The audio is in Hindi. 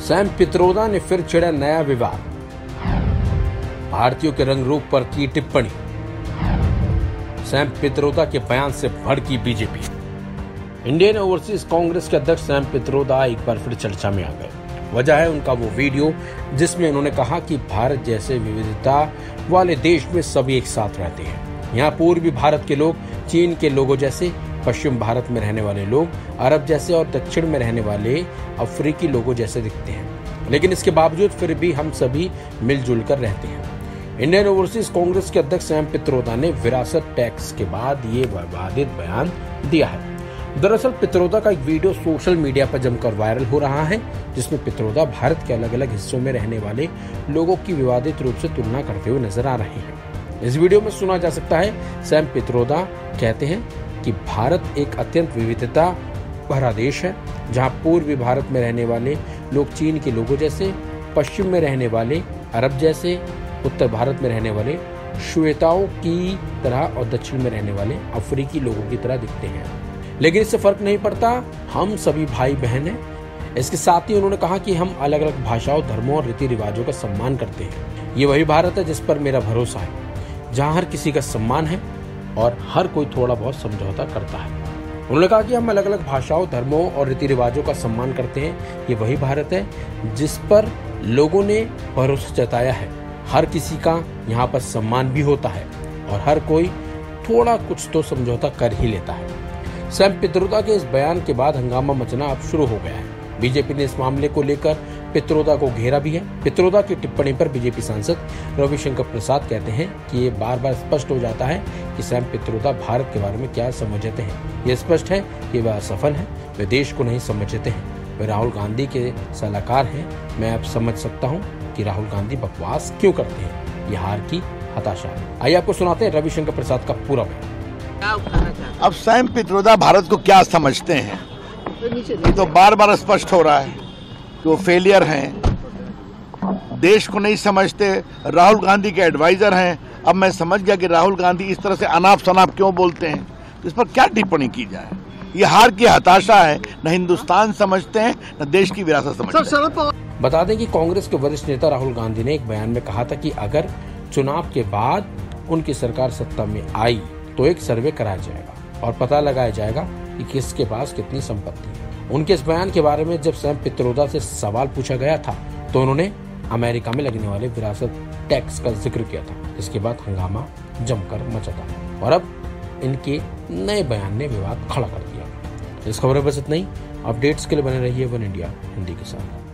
सैम पित्रोदा ने फिर छेड़ा नया विवाद। भारतीयों के रंग रूप पर की टिप्पणी। सैम पित्रोदा के बयान से भड़की बीजेपी। इंडियन ओवरसीज कांग्रेस के अध्यक्ष सैम पित्रोदा एक बार फिर चर्चा में आ गए। वजह है उनका वो वीडियो जिसमें उन्होंने कहा कि भारत जैसे विविधता वाले देश में सभी एक साथ रहते हैं। यहाँ पूर्वी भारत के लोग चीन के लोगों जैसे, पश्चिम भारत में रहने वाले लोग अरब जैसे और दक्षिण में रहने वाले अफ्रीकी लोगों जैसे दिखते हैं, लेकिन इसके बावजूद फिर भी हम सभी मिलजुल कर रहते हैं। इंडियन ओवरसीज कांग्रेस के अध्यक्ष सैम पित्रोदा ने विरासत टैक्स के बाद ये विवादित बयान दिया है। दरअसल पित्रोदा का एक वीडियो सोशल मीडिया पर जमकर वायरल हो रहा है, जिसमें पित्रोदा भारत के अलग अलग हिस्सों में रहने वाले लोगों की विवादित रूप से तुलना करते हुए नजर आ रहे हैं। इस वीडियो में सुना जा सकता है सैम पित्रोदा कहते हैं कि भारत एक अत्यंत विविधता भरा देश है, जहां पूर्वी भारत में रहने वाले लोग चीन के लोगों जैसे, पश्चिम में रहने वाले अरब जैसे, उत्तर भारत में रहने वाले श्वेताओं की तरह और दक्षिण में रहने वाले अफ्रीकी लोगों की तरह दिखते हैं, लेकिन इससे फर्क नहीं पड़ता, हम सभी भाई बहन हैं। इसके साथ ही उन्होंने कहा कि हम अलग अलग भाषाओं, धर्मों और रीति रिवाजों का सम्मान करते हैं। ये वही भारत है जिस पर मेरा भरोसा है, जहां हर किसी का सम्मान है और हर कोई थोड़ा बहुत समझौता करता है। उन्होंने कहा कि हम अलग अलग भाषाओं, धर्मों और रीति रिवाजों का सम्मान करते हैं। ये वही भारत है जिस पर लोगों ने भरोसा जताया है। हर किसी का यहाँ पर सम्मान भी होता है और हर कोई थोड़ा कुछ तो समझौता कर ही लेता है। सैम पित्रोदा के इस बयान के बाद हंगामा मचना अब शुरू हो गया है। बीजेपी ने इस मामले को लेकर पित्रोदा को घेरा भी है। पित्रोदा की टिप्पणी पर बीजेपी सांसद रविशंकर प्रसाद कहते हैं कि ये बार बार स्पष्ट हो जाता है कि सैम पित्रोदा भारत के बारे में क्या समझते हैं। ये स्पष्ट है कि वह असफल है, वे देश को नहीं समझते हैं, वे राहुल गांधी के सलाहकार हैं। मैं अब समझ सकता हूँ कि राहुल गांधी बकवास क्यों करते हैं। यह हार की हताशा है। आइए आपको सुनाते हैं रविशंकर प्रसाद का पूरा बयान। अब सैम पित्रोदा भारत को क्या समझते हैं, ये तो बार बार स्पष्ट हो रहा है कि वो फेलियर हैं, देश को नहीं समझते, राहुल गांधी के एडवाइजर हैं। अब मैं समझ गया कि राहुल गांधी इस तरह से अनाप शनाप क्यों बोलते हैं, तो इस पर क्या टिप्पणी की जाए। ये हार की हताशा है, न हिंदुस्तान समझते हैं न देश की विरासत समझते हैं। बता दें कि कांग्रेस के वरिष्ठ नेता राहुल गांधी ने एक बयान में कहा था कि अगर चुनाव के बाद उनकी सरकार सत्ता में आई तो एक सर्वे कराया जाएगा और पता लगाया जाएगा कि किसके पास कितनी संपत्ति है। उनके इस बयान के बारे में जब सैम पित्रोदा से सवाल पूछा गया था तो उन्होंने अमेरिका में लगने वाले विरासत टैक्स का जिक्र किया था। इसके बाद हंगामा जमकर मचा था और अब इनके नए बयान ने विवाद खड़ा कर दिया। इस खबर में बस इतना ही। अपडेट्स के लिए बने रहिए वन इंडिया हिंदी के साथ।